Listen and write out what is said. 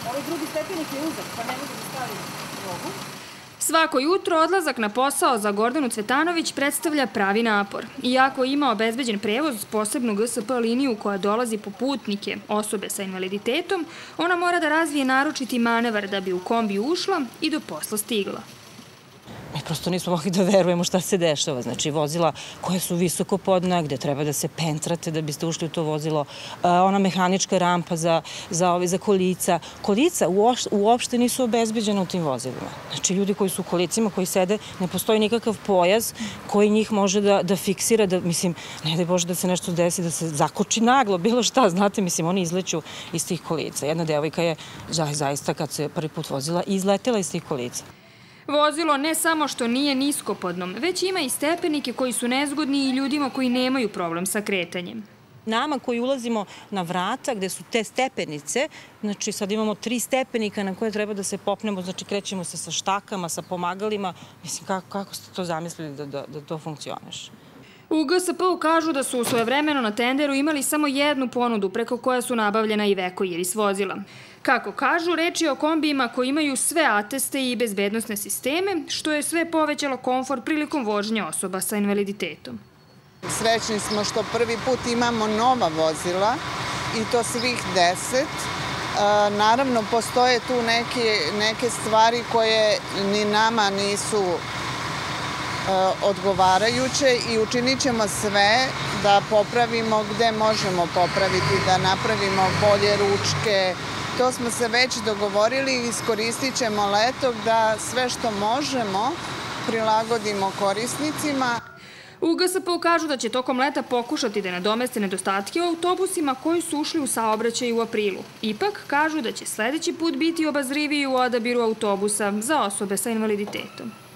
Ovaj drugi stepenik je uzak, pa ne mogu da stavim nogu. Svako jutro odlazak na posao za Gordanu Cvetanović predstavlja pravi napor. Iako ima obezbeđen prevoz, posebnu GSP liniju koja dolazi po putnike, osobe sa invaliditetom, ona mora da razvije naročiti manevar da bi u kombi ušla i do posla stigla. Mi prosto nismo mogli da verujemo šta se dešava. Znači, vozila koje su visoko podna, gde treba da se pentrate da biste ušli u to vozilo, ona mehanička rampa za kolica. Kolica uopšte nisu obezbeđena u tim vozilima. Znači, ljudi koji su u kolicima, koji sede, ne postoji nikakav pojas koji njih može da fiksira, da, mislim, ne daj Bože da se nešto desi, da se zakoči naglo, bilo šta, znate, mislim, oni izleću iz tih kolica. Jedna devojka je zaista, kad se prvi put vozila, izletela iz tih kolica. Vozilo ne samo što nije niskopodno, već ima i stepenike koji su nezgodni i ljudima koji nemaju problem sa kretanjem. Nama koji ulazimo na vrata gde su te stepenice, znači sad imamo 3 stepenika na koje treba da se popnemo, znači krećemo se sa štakama, sa pomagalima. Mislim, kako ste to zamislili da to funkcioniše? U GSP-u kažu da su svojevremeno na tenderu imali samo jednu ponudu preko koja su nabavljena i Iveco i Iris vozila. Kako kažu, reč je o kombijima koji imaju sve ateste i bezbednosne sisteme, što je sve povećalo komfor prilikom vožnje osoba sa invaliditetom. Srećni smo što prvi put imamo nova vozila i to svih 10. Naravno, postoje tu neke stvari koje ni nama nisu odgovarajuće i učinit ćemo sve da popravimo gde možemo popraviti, da napravimo bolje ručke. To smo se već dogovorili i iskoristit ćemo leto da sve što možemo prilagodimo korisnicima. U GSP-u kažu da će tokom leta pokušati da nadomeste nedostatke u autobusima koji su ušli u saobraćaj u aprilu. Ipak kažu da će sledeći put biti obazriviji u odabiru autobusa za osobe sa invaliditetom.